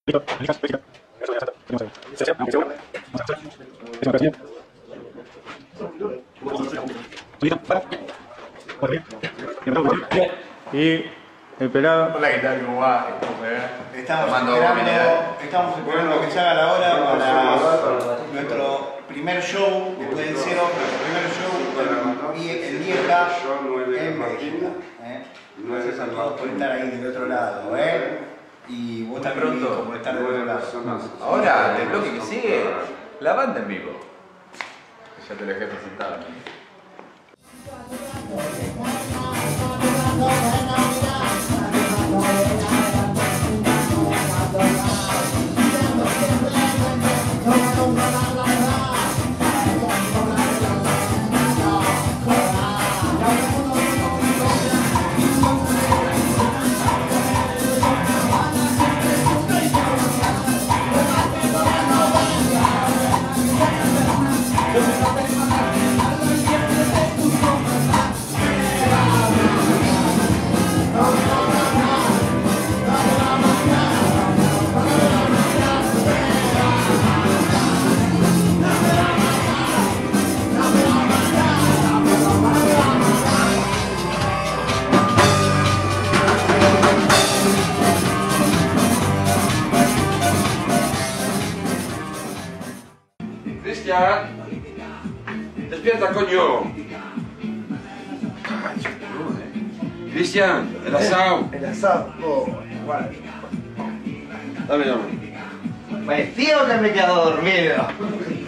Y el pelado. Hola, ¿qué tal? ¿Cómo va? Estamos esperando que se haga la hora para nuestro primer show, después del cero, nuestro primer show en Lieja, en Bélgica. Gracias a todos por estar ahí del otro lado, y vos también por estar del otro lado. Ahora, del bloque que sigue, la banda en vivo. Ya te la dejé presentada. Cristian, despierta, coño. Cristian, el asado. El asado, bueno. Dame. Pues tío que me he quedado dormido.